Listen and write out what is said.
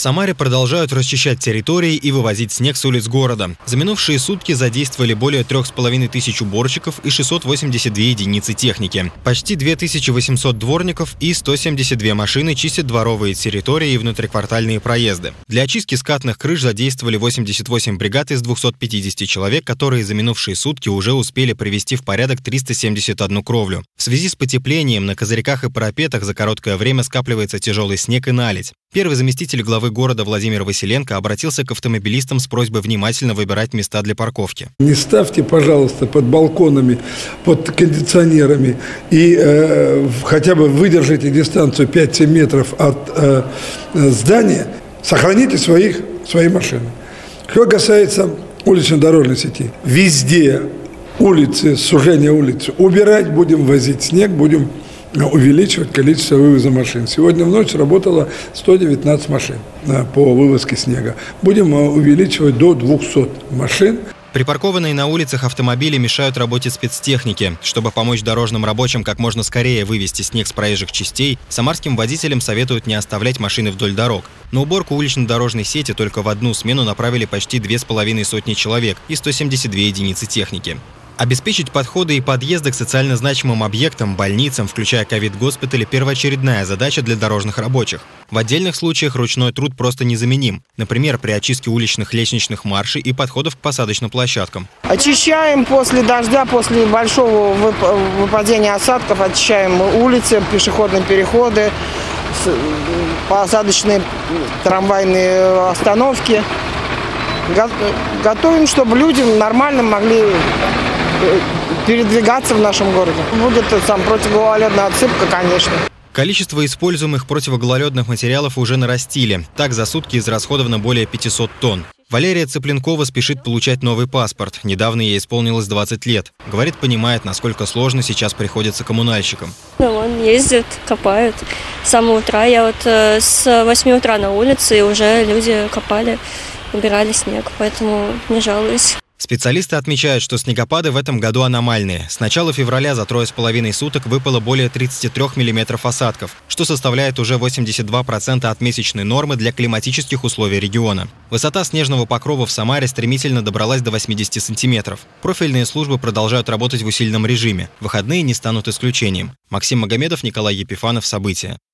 Самаре продолжают расчищать территории и вывозить снег с улиц города. За минувшие сутки задействовали более 3500 уборщиков и 682 единицы техники. Почти 2800 дворников и 172 машины чистят дворовые территории и внутриквартальные проезды. Для очистки скатных крыш задействовали 88 бригад из 250 человек, которые за минувшие сутки уже успели привести в порядок 371 кровлю. В связи с потеплением на козырьках и парапетах за короткое время скапливается тяжелый снег и наледь. Первый заместитель главы города Владимир Василенко обратился к автомобилистам с просьбой внимательно выбирать места для парковки. Не ставьте, пожалуйста, под балконами, под кондиционерами и хотя бы выдержите дистанцию 5-7 метров от здания, сохраните свои машины. Что касается улично-дорожной сети, везде улицы, сужение улицы убирать будем, возить снег будем, увеличивать количество вывоза машин. Сегодня в ночь работало 119 машин по вывозке снега. Будем увеличивать до 200 машин. Припаркованные на улицах автомобили мешают работе спецтехники. Чтобы помочь дорожным рабочим как можно скорее вывести снег с проезжих частей, самарским водителям советуют не оставлять машины вдоль дорог. На уборку улично-дорожной сети только в одну смену направили почти 2500 человек и 172 единицы техники. Обеспечить подходы и подъезды к социально значимым объектам, больницам, включая ковид-госпитали, первоочередная задача для дорожных рабочих. В отдельных случаях ручной труд просто незаменим. Например, при очистке уличных лестничных маршей и подходов к посадочным площадкам. Очищаем после дождя, после большого выпадения осадков, очищаем улицы, пешеходные переходы, посадочные трамвайные остановки. Готовим, чтобы люди нормально могли передвигаться в нашем городе. Будет противогололедная отсыпка, конечно. Количество используемых противогололедных материалов уже нарастили. Так, за сутки израсходовано более 500 тонн. Валерия Цыпленкова спешит получать новый паспорт. Недавно ей исполнилось 20 лет. Говорит, понимает, насколько сложно сейчас приходится коммунальщикам. Он ездит, копают. С самого утра. Я с 8 утра на улице, и уже люди копали, убирали снег, поэтому не жалуюсь. Специалисты отмечают, что снегопады в этом году аномальные. С начала февраля за 3,5 суток выпало более 33 миллиметров осадков, что составляет уже 82% от месячной нормы для климатических условий региона. Высота снежного покрова в Самаре стремительно добралась до 80 сантиметров. Профильные службы продолжают работать в усиленном режиме. Выходные не станут исключением. Максим Магомедов, Николай Епифанов. События.